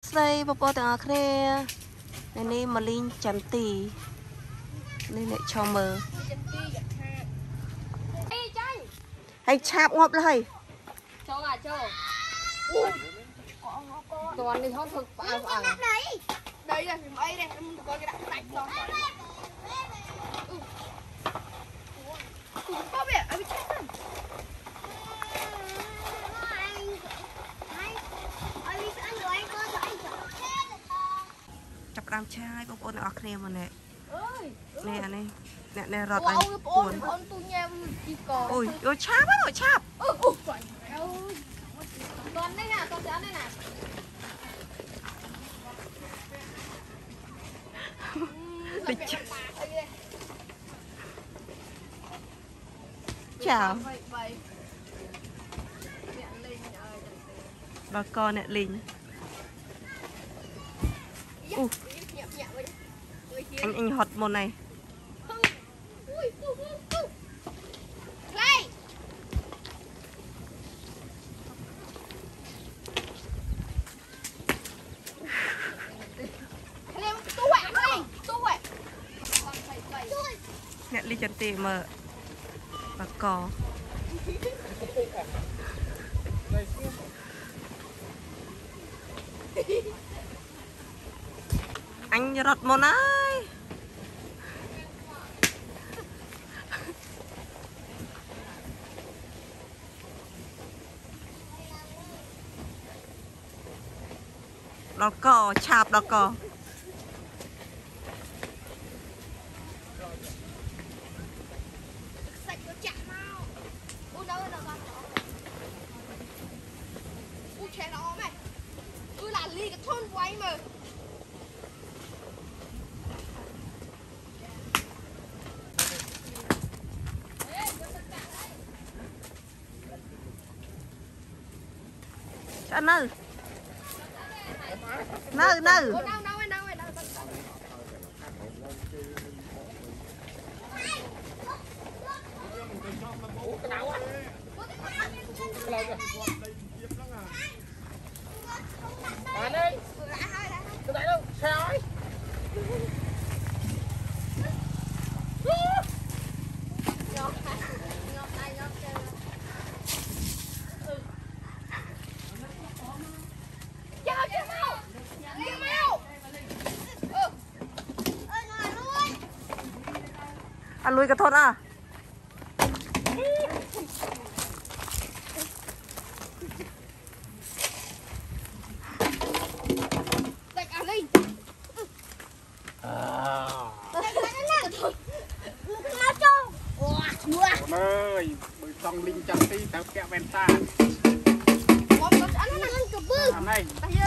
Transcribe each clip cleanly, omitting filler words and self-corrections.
Đây bố bố tặng khe này mà linh chấm tì nên lại cho mờ hay chạp ngọt lại cho à cho toàn đi không thực phải đây là phim ấy đây em có cái đặt đánh đó có biết ở chết không chập đam trai bố bố tặng khe mà nè nè này nè nè rọt anh cuốn ôi ôi chạp á rồi chạp con đây nè con sẽ đây nè chào bà con nè lính anh hot một này nè ly chân tì mà bà cò anh rọt một ai đó cò chạp đó cò anh ơi nư anh lui cái thôn à ơi bơi xong linh chăm tí theo kẹo ven ta này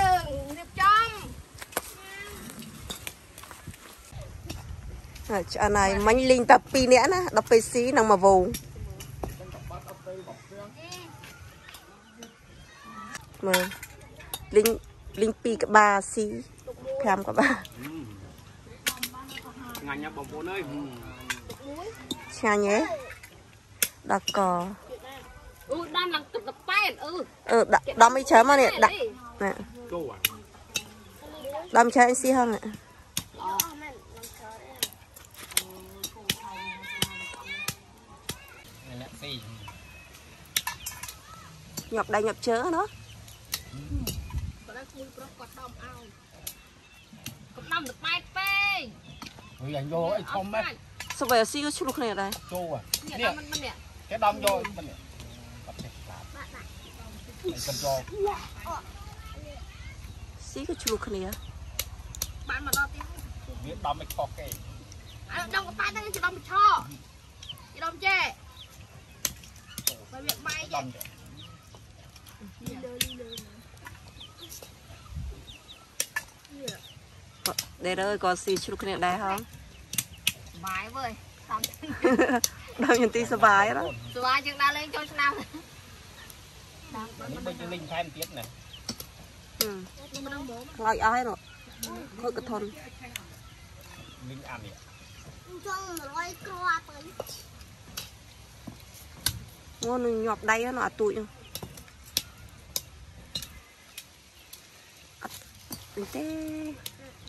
anh này mánh linh tập pi nẽ nè đập pe xí nằm mà vùng mà linh pi cả ba xí tham cả ba ngành nhà bông bồn ơi cha nhé đặc cò đang làm tập tập bay đâm mấy chém mà nè đặt nè đâm chém anh xí hơn nè nhập đây nhập chớ nó anh vô ấy không đấy sao vậy xí có chút lúc này đây vô à cái đâm vô mình xí có chút lúc này bạn mà đo tiếng biết đâm mấy khó kì đong cái tay đang chỉ đong cho chỉ đong chè phải việc bay chứ để đây có xí chút lúc này đây không bái với đâu nhìn tí sờ bài đó sờ bài chừng nào lên cho nào bây giờ linh thêm tiếp này ngồi ai rồi thôi cái thôn linh ăn vậy ngon nhọp đây nó tụi Tê.